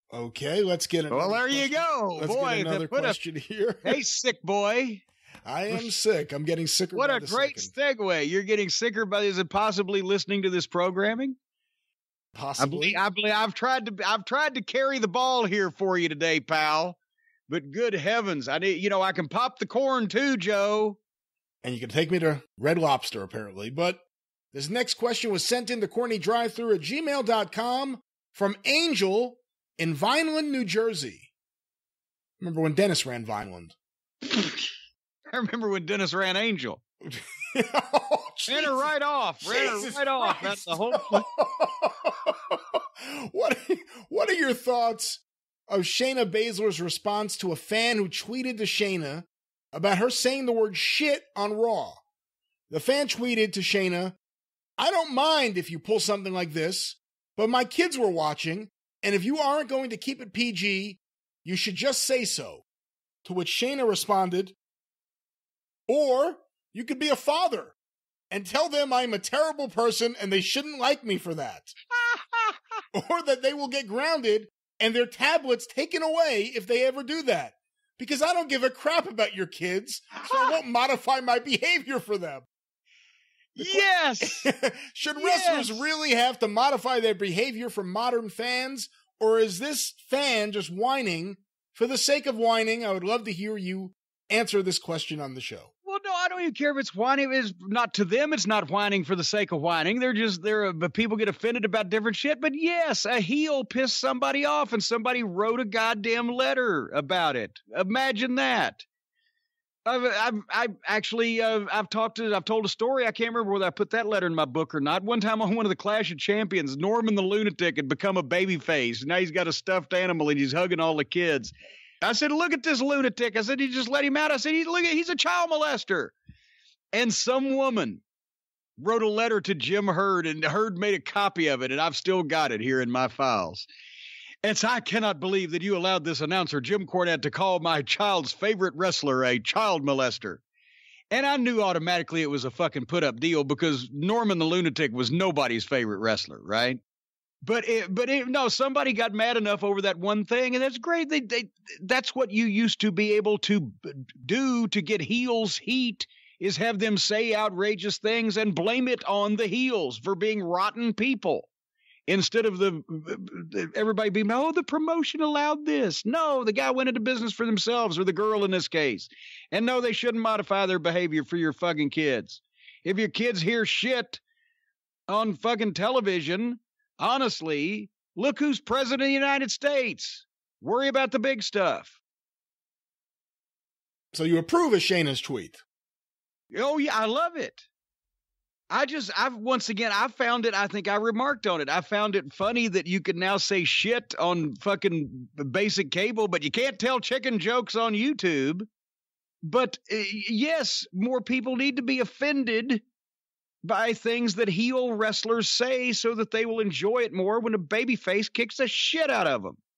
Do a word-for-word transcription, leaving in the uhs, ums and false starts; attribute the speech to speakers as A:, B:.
A: Okay, let's get it.
B: Well, there question. you go.
A: Let's
B: boy,
A: get another question
B: a,
A: here.
B: Hey, sick boy.
A: I am sick. I'm getting sicker.
B: What
A: by
B: a
A: the
B: great
A: second.
B: segue. You're getting sicker by is it possibly listening to this programming?
A: Possibly.
B: I believe, I believe I've tried to I've tried to carry the ball here for you today, pal. But good heavens, I need you know I can pop the corn too, Joe.
A: And you can take me to Red Lobster apparently. But this next question was sent in to Corny Drive Thru at gmail dot com from Angel in Vineland, New Jersey. Remember when Dennis ran Vineland?
B: I remember when Dennis ran Angel.
A: Oh,
B: ran her right off. Ran
A: Jesus
B: her right off.
A: Christ.
B: That's the whole.
A: what, what are your thoughts of Shayna Baszler's response to a fan who tweeted to Shayna about her saying the word shit on Raw? The fan tweeted to Shayna, "I don't mind if you pull something like this, but my kids were watching, and if you aren't going to keep it P G, you should just say so." To which Shayna responded, "Or you could be a father and tell them I'm a terrible person and they shouldn't like me for that. Or that they will get grounded and their tablets taken away if they ever do that. Because I don't give a crap about your kids, so I won't modify my behavior for them."
B: Yes!
A: Should
B: yes.
A: wrestlers really have to modify their behavior for modern fans? Or is this fan just whining for the sake of whining? I would love to hear you answer this question on the show.
B: Well, no, I don't even care if it's whining. It's not to them. It's not whining for the sake of whining. They're just, they're, but people get offended about different shit. But yes, a heel pissed somebody off and somebody wrote a goddamn letter about it. Imagine that. I've, I've, I've actually, uh, I've talked to, I've told a story. I can't remember whether I put that letter in my book or not. One time on one of the Clash of Champions, Norman the Lunatic had become a baby face. Now he's got a stuffed animal and he's hugging all the kids. I said, "Look at this lunatic." I said, "You just let him out." I said, "He's look at, he's a child molester." And some woman wrote a letter to Jim Herd, and Herd made a copy of it, and I've still got it here in my files. And so, "I cannot believe that you allowed this announcer, Jim Cornette, to call my child's favorite wrestler a child molester." And I knew automatically it was a fucking put-up deal because Norman the Lunatic was nobody's favorite wrestler, right? But it, but it, no, somebody got mad enough over that one thing, and that's great. They, they, that's what you used to be able to do to get heels heat, is have them say outrageous things and blame it on the heels for being rotten people. Instead of the everybody being, "Oh, the promotion allowed this." No, the guy went into business for themselves, or the girl in this case. And no, they shouldn't modify their behavior for your fucking kids. If your kids hear shit on fucking television, honestly, look who's president of the United States. Worry about the big stuff.
A: So you approve of Shayna's tweet?
B: Oh, yeah, I love it. I just, I've, once again, I found it, I think I remarked on it. I found it funny that you can now say shit on fucking basic cable, but you can't tell chicken jokes on YouTube. But uh, yes, more people need to be offended by things that heel wrestlers say so that they will enjoy it more when a babyface kicks the shit out of them.